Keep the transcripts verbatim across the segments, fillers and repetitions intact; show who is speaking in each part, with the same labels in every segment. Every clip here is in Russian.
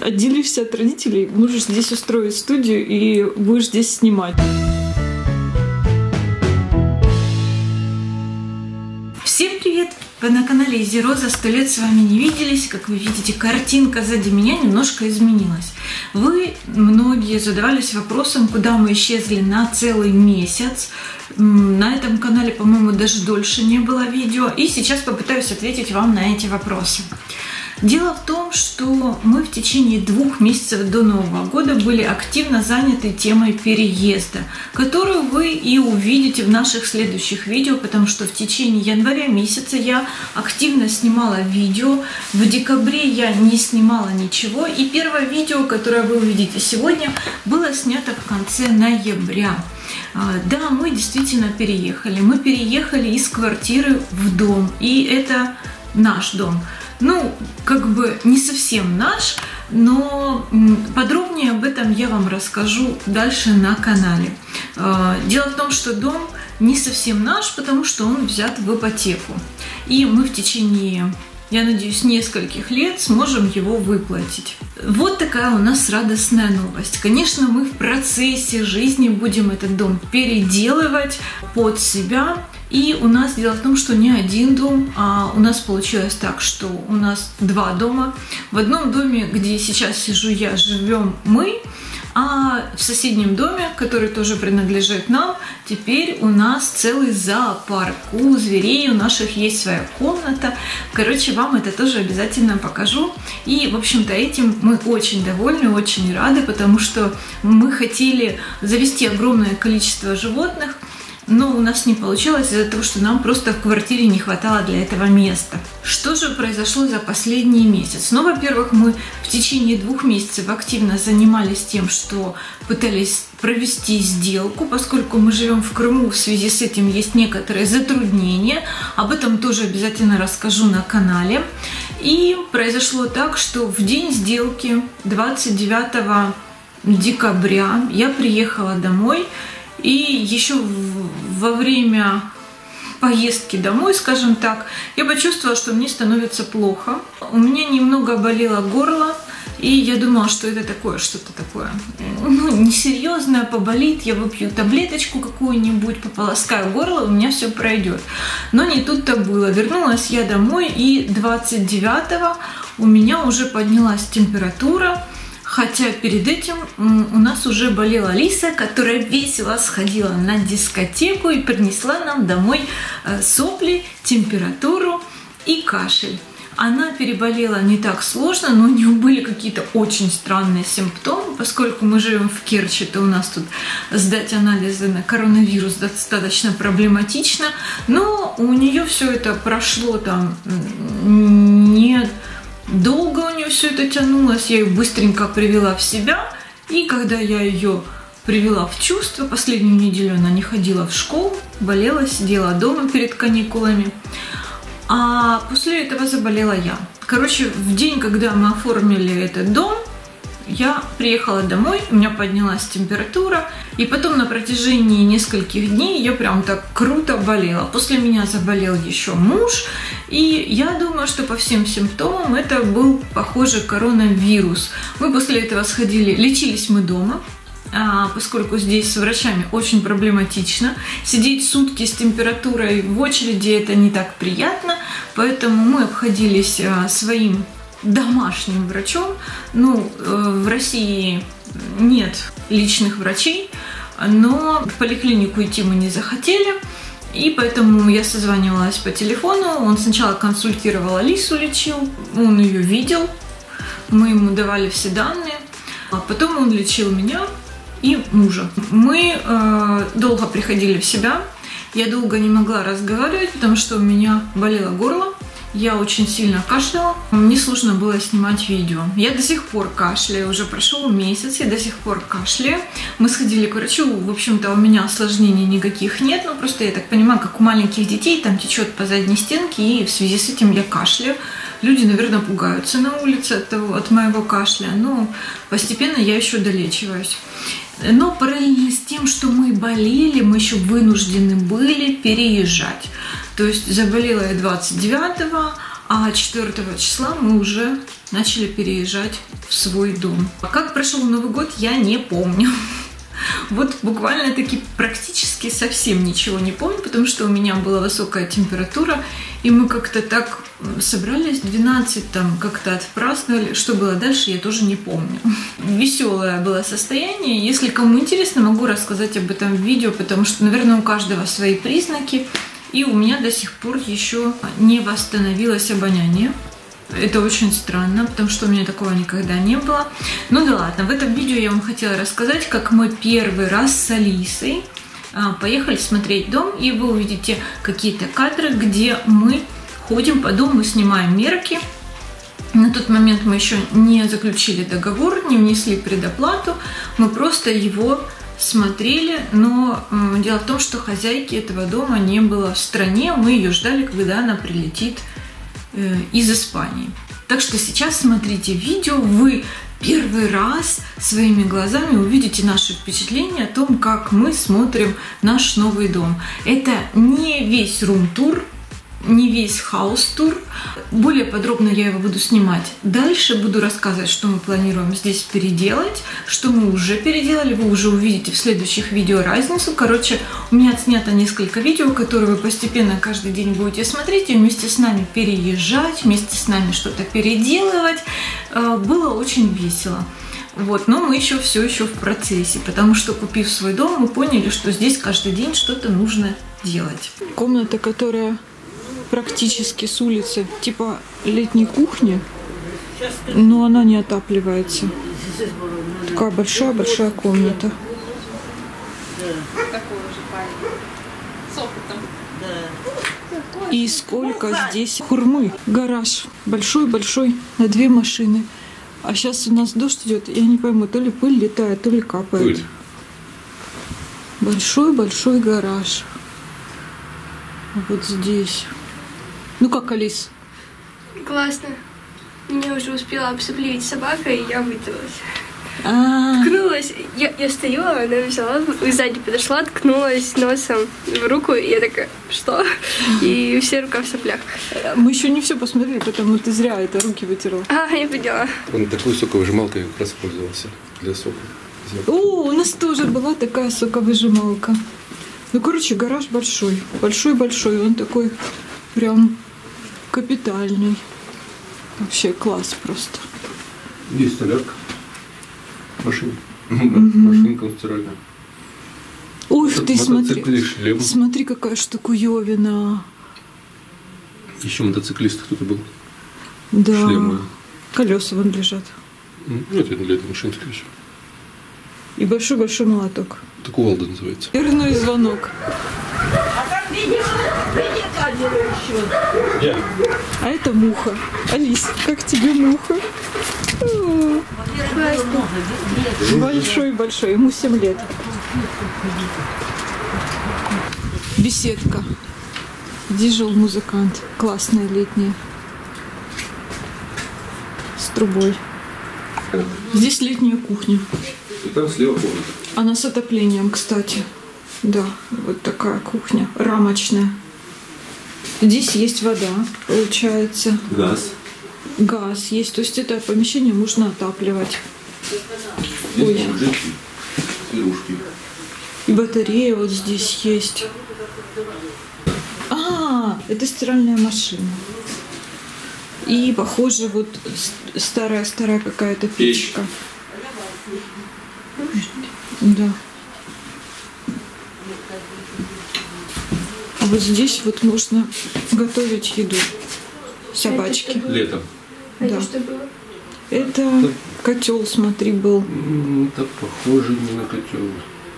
Speaker 1: отделишься от родителей, можешь здесь устроить студию и будешь здесь снимать.
Speaker 2: Всем привет! Вы на канале Изи Роза, сто лет с вами не виделись. Как вы видите, картинка сзади меня немножко изменилась. Вы многие задавались вопросом, куда мы исчезли на целый месяц. На этом канале, по-моему, даже дольше не было видео. И сейчас попытаюсь ответить вам на эти вопросы. Дело в том, что мы в течение двух месяцев до Нового года были активно заняты темой переезда, которую вы и увидите в наших следующих видео, потому что в течение января месяца я активно снимала видео, в декабре я не снимала ничего, и первое видео, которое вы увидите сегодня, было снято в конце ноября. Да, мы действительно переехали, мы переехали из квартиры в дом, и это наш дом. Ну, как бы не совсем наш, но подробнее об этом я вам расскажу дальше на канале. Дело в том, что дом не совсем наш, потому что он взят в ипотеку. И мы в течение, я надеюсь, нескольких лет сможем его выплатить. Вот такая у нас радостная новость. Конечно, мы в процессе жизни будем этот дом переделывать под себя. И у нас дело в том, что не один дом, а у нас получилось так, что у нас два дома. В одном доме, где сейчас сижу я, живем мы, а в соседнем доме, который тоже принадлежит нам, теперь у нас целый зоопарк. У зверей у наших есть своя комната. Короче, вам это тоже обязательно покажу. И, в общем-то, этим мы очень довольны, очень рады, потому что мы хотели завести огромное количество животных, но у нас не получилось из-за того, что нам просто в квартире не хватало для этого места. Что же произошло за последний месяц? Ну, во-первых, мы в течение двух месяцев активно занимались тем, что пытались провести сделку, поскольку мы живем в Крыму, в связи с этим есть некоторые затруднения. Об этом тоже обязательно расскажу на канале. И произошло так, что в день сделки, двадцать девятого декабря, я приехала домой. И еще во время поездки домой, скажем так, я почувствовала, что мне становится плохо. У меня немного болело горло, и я думала, что это такое, что-то такое, ну, несерьезное, поболит, я выпью таблеточку какую-нибудь, пополоскаю горло, у меня все пройдет. Но не тут-то было. Вернулась я домой, и двадцать девятого у меня уже поднялась температура. Хотя перед этим у нас уже болела Лиса, которая весело сходила на дискотеку и принесла нам домой сопли, температуру и кашель. Она переболела не так сложно, но у нее были какие-то очень странные симптомы, поскольку мы живем в Керчи, то у нас тут сдать анализы на коронавирус достаточно проблематично, но у нее все это прошло там не... Долго у нее все это тянулось, я ее быстренько привела в себя, и когда я ее привела в чувство, последнюю неделю она не ходила в школу, болела, сидела дома перед каникулами, а после этого заболела я. Короче, в день, когда мы оформили этот дом, я приехала домой, у меня поднялась температура, и потом на протяжении нескольких дней я прям так круто болела. После меня заболел еще муж, и я думаю, что по всем симптомам это был, похоже, коронавирус. Мы после этого сходили, лечились мы дома, поскольку здесь с врачами очень проблематично. Сидеть сутки с температурой в очереди — это не так приятно, поэтому мы обходились своим домашним врачом. Ну, в России нет личных врачей, но в поликлинику идти мы не захотели, и поэтому я созванивалась по телефону. Он сначала консультировал Алису, лечил, он ее видел, мы ему давали все данные, а потом он лечил меня и мужа. Мы э, долго приходили в себя, я долго не могла разговаривать, потому что у меня болело горло. Я очень сильно кашляла, мне сложно было снимать видео. Я до сих пор кашляю, уже прошел месяц, я до сих пор кашляю. Мы сходили к врачу, в общем-то у меня осложнений никаких нет, но просто я так понимаю, как у маленьких детей, там течет по задней стенке, и в связи с этим я кашляю. Люди, наверное, пугаются на улице от, того, от моего кашля, но постепенно я еще долечиваюсь. Но параллельно с тем, что мы болели, мы еще вынуждены были переезжать. То есть заболела я двадцать девятого, а четвёртого числа мы уже начали переезжать в свой дом. А как прошел Новый год, я не помню. Вот буквально-таки практически совсем ничего не помню, потому что у меня была высокая температура, и мы как-то так собрались, двенадцать там как-то отпраздновали. Что было дальше, я тоже не помню. Веселое было состояние. Если кому интересно, могу рассказать об этом в видео, потому что, наверное, у каждого свои признаки, и у меня до сих пор еще не восстановилось обоняние. Это очень странно, потому что у меня такого никогда не было. Ну да ладно, в этом видео я вам хотела рассказать, как мы первый раз с Алисой поехали смотреть дом, и вы увидите какие-то кадры, где мы ходим по дому, снимаем мерки. На тот момент мы еще не заключили договор, не внесли предоплату, мы просто его смотрели, но дело в том, что хозяйки этого дома не было в стране, мы ее ждали, когда она прилетит из Испании. Так что сейчас смотрите видео, вы первый раз своими глазами увидите наши впечатления о том, как мы смотрим наш новый дом. Это не весь рум-тур, не весь хаус-тур. Более подробно я его буду снимать дальше. Буду рассказывать, что мы планируем здесь переделать, что мы уже переделали. Вы уже увидите в следующих видео разницу. Короче, у меня отснято несколько видео, которые вы постепенно каждый день будете смотреть и вместе с нами переезжать, вместе с нами что-то переделывать. Было очень весело. Вот, но мы еще все еще в процессе, потому что, купив свой дом, мы поняли, что здесь каждый день что-то нужно делать.
Speaker 1: Комната, которая практически с улицы, типа летней кухни, но она не отапливается. Такая большая-большая комната. И сколько здесь хурмы. Гараж большой-большой на две машины. А сейчас у нас дождь идет, я не пойму, то ли пыль летает, то ли капает. Большой-большой гараж. Вот здесь. Ну как, Алис?
Speaker 3: Классно. Меня уже успела обсыпливать собака, и я вытянулась.
Speaker 1: А-а-а.
Speaker 3: Ткнулась. Я, я стою, она взяла, сзади подошла, ткнулась носом в руку, и я такая, что? И все рука в соплях.
Speaker 1: Мы еще не все посмотрели, потому ты зря это руки вытерла.
Speaker 3: А, я поняла.
Speaker 4: Он такой соковыжималкой как раз пользовался для сока.
Speaker 1: О, у нас тоже была такая соковыжималка. Ну, короче, гараж большой. Большой-большой. Он такой прям капитальный. Вообще класс просто.
Speaker 4: Есть столярка. Машина. Машинка стиральная.
Speaker 1: Ух ты, смотри.
Speaker 4: Шлем.
Speaker 1: Смотри, какая штукуевина.
Speaker 4: Еще мотоциклист кто-то был.
Speaker 1: Да.
Speaker 4: Шлемы.
Speaker 1: Колеса вон лежат.
Speaker 4: Ну, это для этой машины, скорее всего.
Speaker 1: И большой-большой молоток.
Speaker 4: Это кувалда называется.
Speaker 1: Дверной звонок.
Speaker 4: Yeah.
Speaker 1: А это муха. Алис, как тебе муха? Большой-большой, ему семь лет. Беседка. Здесь жил музыкант. Классная летняя. С трубой. Здесь летняя кухня.
Speaker 4: И там слева комната.
Speaker 1: Она с отоплением, кстати. Да, вот такая кухня, рамочная. Здесь есть вода, получается.
Speaker 4: Газ.
Speaker 1: Газ есть, то есть это помещение можно отапливать.
Speaker 4: Здесь
Speaker 1: Ой.
Speaker 4: мужики, пирушки.
Speaker 1: И батарея вот здесь есть. А, это стиральная машина. И, похоже, вот старая-старая какая-то печка. Да. А вот здесь вот можно готовить еду собачке.
Speaker 4: Летом.
Speaker 3: А
Speaker 1: Да.
Speaker 3: это что было?
Speaker 1: Это котел, смотри, был.
Speaker 4: Это похоже не на котел.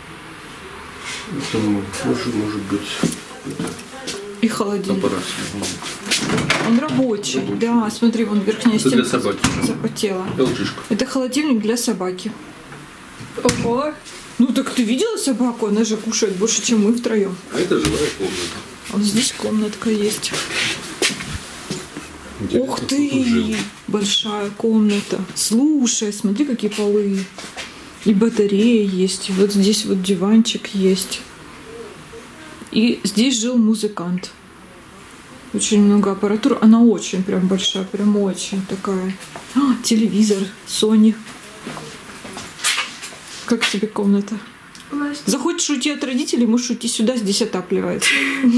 Speaker 4: Это похоже, может быть,
Speaker 1: И холодильник.
Speaker 4: аппарат.
Speaker 1: Он рабочий. Да, смотри, вон верхняя
Speaker 4: Это для
Speaker 1: стенка
Speaker 4: собаки.
Speaker 1: запотела.
Speaker 4: ЛГшка.
Speaker 1: Это холодильник для собаки.
Speaker 3: Ого!
Speaker 1: Ну так ты видела собаку? Она же кушает больше, чем мы втроем.
Speaker 4: А это жилая комната.
Speaker 1: А вот здесь комнатка есть.
Speaker 4: Интересно,
Speaker 1: Ух
Speaker 4: кто тут жил.
Speaker 1: ты! Большая комната. Слушай, смотри, какие полы. И батарея есть. И вот здесь вот диванчик есть. И здесь жил музыкант. Очень много аппаратуры. Она очень прям большая, прям очень такая. А, телевизор, Sony. Как тебе комната?
Speaker 3: Классно.
Speaker 1: Захочешь уйти от родителей, можешь уйти сюда, здесь отапливается.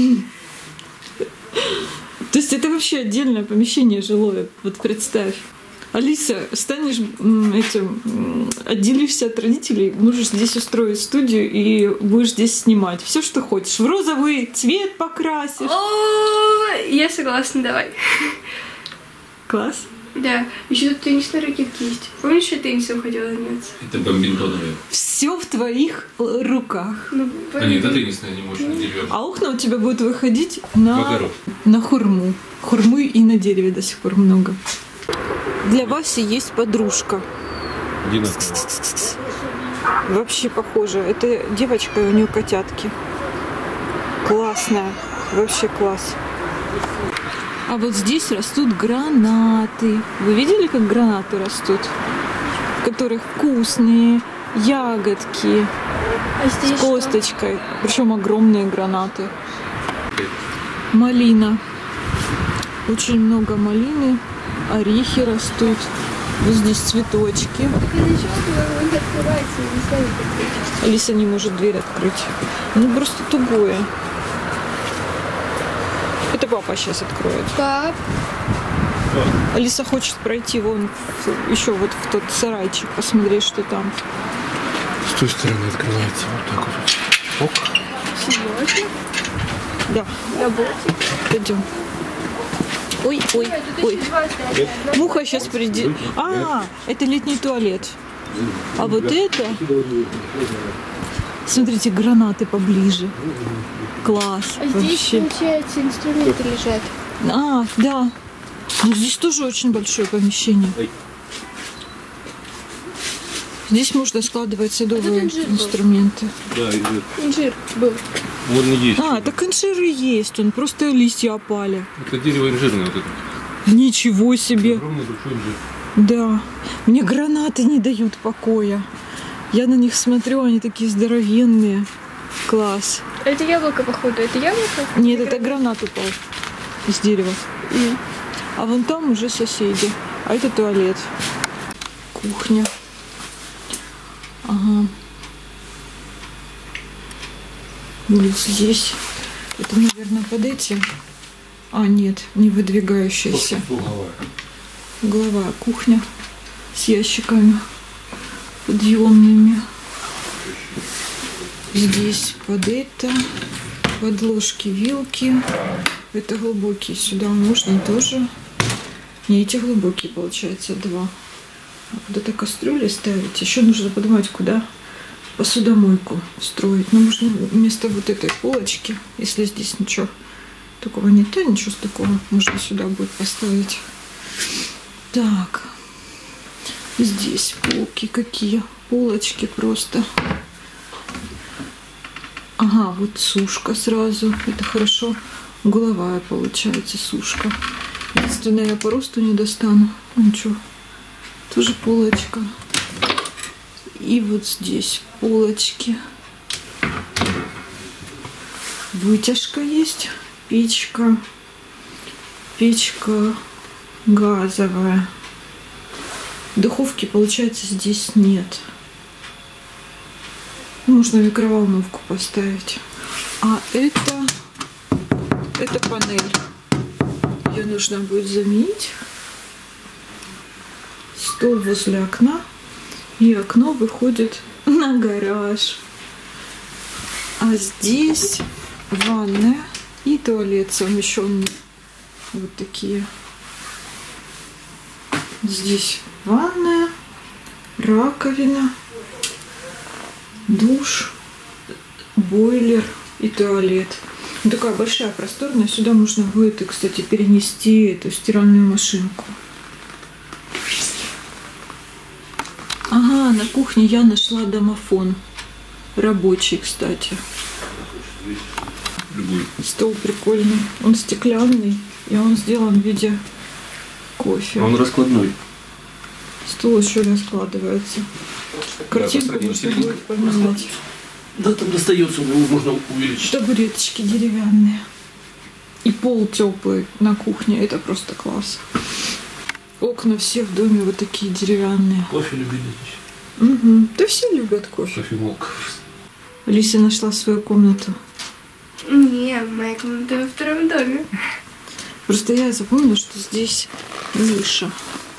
Speaker 1: То есть это вообще отдельное помещение жилое. Вот представь. Алиса, станешь м, этим, м, отделишься от родителей, можешь здесь устроить студию и будешь здесь снимать. Все, что хочешь. В розовый цвет покрасишь.
Speaker 3: О, я согласна, давай.
Speaker 1: Класс.
Speaker 3: Да, еще тут теннисные ракетки есть. Помнишь, я теннисом хотела заняться?
Speaker 4: Это бомбинтоновые.
Speaker 1: Все в твоих э, руках.
Speaker 3: Ну,
Speaker 4: А нет, это теннисная, не можешь на деревья.
Speaker 1: А окна у тебя будут выходить
Speaker 4: В
Speaker 1: на,
Speaker 4: огород.
Speaker 1: на хурму. Хурмы и на дереве до сих пор много. Для Васи есть подружка.
Speaker 4: Одинаково.
Speaker 1: Вообще похоже. Это девочка, и у нее котятки. Классная. Вообще класс. А вот здесь растут гранаты. Вы видели, как гранаты растут? В которых вкусные ягодки
Speaker 3: а здесь
Speaker 1: с косточкой. Причем огромные гранаты. Малина. Очень много малины. Орехи растут. Вот здесь цветочки.
Speaker 3: что? Для чего он открывается? Не знаю, как.
Speaker 1: Алиса не может дверь открыть. Ну просто тугое. Это папа сейчас откроет.
Speaker 3: Пап,
Speaker 1: Алиса хочет пройти вон в- еще вот в тот сарайчик, посмотреть, что там.
Speaker 4: С той стороны открывается вот так вот. Оп.
Speaker 3: серьезно?
Speaker 1: Да,
Speaker 3: Работать?
Speaker 1: пойдем. Ой, ой, ой. Муха сейчас придет. А, это летний туалет. А вот это... Смотрите, гранаты поближе. Класс.
Speaker 3: А здесь,
Speaker 1: Вообще.
Speaker 3: получается, инструменты лежат.
Speaker 1: А, да. Ну, здесь тоже очень большое помещение. Здесь можно складывать садовые
Speaker 3: инжир был.
Speaker 1: инструменты.
Speaker 4: Да, инжир.
Speaker 3: Инжир был.
Speaker 4: Вон и есть.
Speaker 1: А, так инжиры есть. Он просто листья опали.
Speaker 4: Это дерево инжирное вот это.
Speaker 1: Ничего себе.
Speaker 4: Огромный большой инжир.
Speaker 1: Да. Мне гранаты не дают покоя. Я на них смотрю, они такие здоровенные. Класс.
Speaker 3: Это яблоко, походу. Это яблоко?
Speaker 1: Нет, это гранат упал из дерева.
Speaker 3: М.
Speaker 1: А вон там уже соседи. А это туалет. Кухня. Ага. Вот здесь. Это, наверное, под этим. А, нет, не выдвигающаяся.
Speaker 4: Угловая.
Speaker 1: Угловая кухня с ящиками подъемными. Здесь под это, под ложки, вилки. Это глубокие. Сюда можно тоже. Не, эти глубокие, получается, два. А куда-то кастрюли ставить. Еще нужно подумать, куда посудомойку строить. Но можно вместо вот этой полочки, если здесь ничего такого нет, то ничего такого можно сюда будет поставить. Так. Здесь полки какие. Полочки просто. Ага, вот сушка сразу. Это хорошо. Угловая получается сушка. Единственное, я по росту не достану. Ну ничего. Тоже полочка. И вот здесь полочки. Вытяжка есть. Печка. Печка газовая. Духовки, получается, здесь нет. Можно микроволновку поставить. А это... Это панель. Ее нужно будет заменить. Стол возле окна. И окно выходит на гараж. А здесь ванная и туалет совмещенный. Вот такие. Здесь ванная, раковина, душ, бойлер и туалет. Ну, такая большая, просторная. Сюда можно будет, кстати, перенести эту стиральную машинку. Ага, на кухне я нашла домофон. Рабочий, кстати.
Speaker 4: Любой.
Speaker 1: Стол прикольный. Он стеклянный, и он сделан в виде кофе.
Speaker 4: Он раскладной.
Speaker 1: Стол еще раскладывается. Картинку
Speaker 4: посадим
Speaker 1: можно
Speaker 4: серединку.
Speaker 1: будет поменять.
Speaker 4: Да, там достается, его можно увеличить.
Speaker 1: Табуреточки деревянные. И пол теплый на кухне. Это просто класс. Окна все в доме вот такие деревянные.
Speaker 4: Кофе любили здесь.
Speaker 1: Угу. Да все любят кофе.
Speaker 4: Кофемолка.
Speaker 1: Алиса нашла свою комнату.
Speaker 3: Не, моя комната во втором доме.
Speaker 1: Просто я запомнила, что здесь ниша.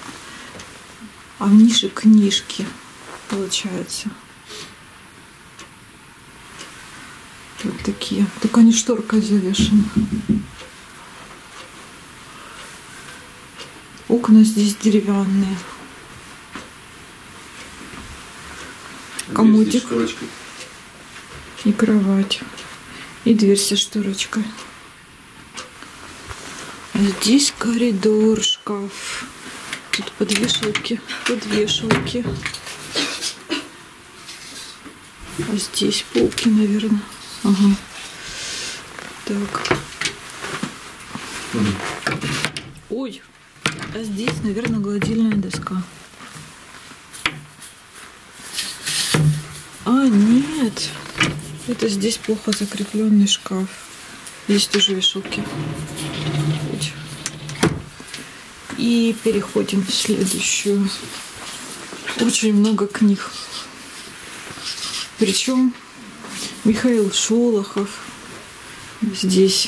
Speaker 1: А в нише книжки, получается. Вот такие. Только они шторкой завешены. Окна здесь деревянные. Комодик. И кровать. И дверь со шторочкой. А здесь коридор, шкаф. Тут подвешалки, подвешалки. А здесь полки, наверное. Ага. Так. Ой. А здесь, наверное, гладильная доска. А, нет. Это здесь плохо закрепленный шкаф. Здесь тоже вешалки. И переходим в следующую. Очень много книг. Причем Михаил Шолохов. Здесь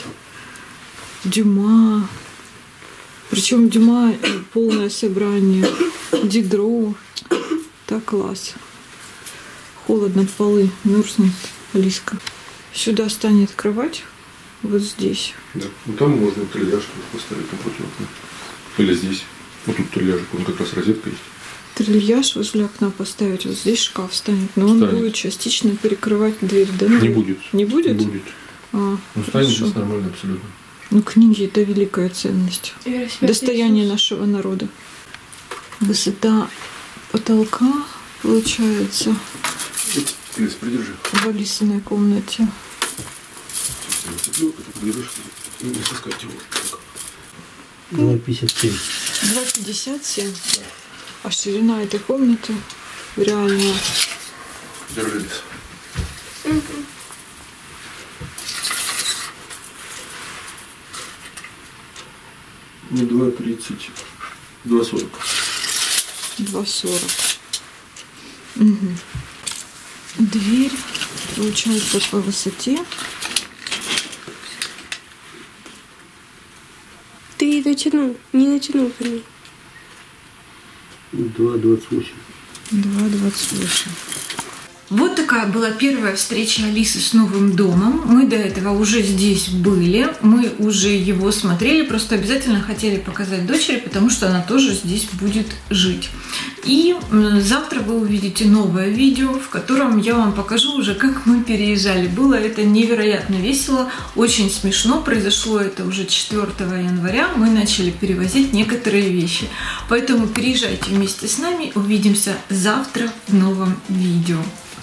Speaker 1: Дюма. Причем Дюма полное собрание. Дидро. Так класс. Холодно, полы мерзнут. Алиска. Сюда станет кровать. Вот здесь.
Speaker 4: Да. Ну там можно трильяж поставить напротив окна. Или здесь. Вот тут трильяжик, он как раз розетка есть.
Speaker 1: Трильяж возле окна поставить. Вот здесь шкаф станет. Но он
Speaker 4: Станет.
Speaker 1: будет частично перекрывать дверь, да?
Speaker 4: Не будет.
Speaker 1: Не будет?
Speaker 4: Не будет.
Speaker 1: А,
Speaker 4: Ну станет
Speaker 1: хорошо.
Speaker 4: здесь нормально абсолютно.
Speaker 1: Ну, книги — это великая ценность.
Speaker 3: Я распятый
Speaker 1: Достояние
Speaker 3: Иисус.
Speaker 1: нашего народа. Высота потолка, получается,
Speaker 4: Лиз, придержи.
Speaker 1: в Алисиной комнате.
Speaker 4: Я нацеплю, это подержишь, не соскать его.
Speaker 5: два пятьдесят семь.
Speaker 1: два пятьдесят семь. А ширина этой комнаты реально.
Speaker 4: Держи, Лиз. Ну, два тридцать. два сорок.
Speaker 1: два сорок. Угу. Дверь, получается, по высоте.
Speaker 3: Ты натянул, не натянул по ней.
Speaker 5: два двадцать восемь.
Speaker 1: два двадцать восемь.
Speaker 2: Вот такая была первая встреча Алисы с новым домом. Мы до этого уже здесь были, мы уже его смотрели, просто обязательно хотели показать дочери, потому что она тоже здесь будет жить. И завтра вы увидите новое видео, в котором я вам покажу уже, как мы переезжали. Было это невероятно весело, очень смешно. Произошло это уже четвёртого января. Мы начали перевозить некоторые вещи. Поэтому переезжайте вместе с нами. Увидимся завтра в новом видео.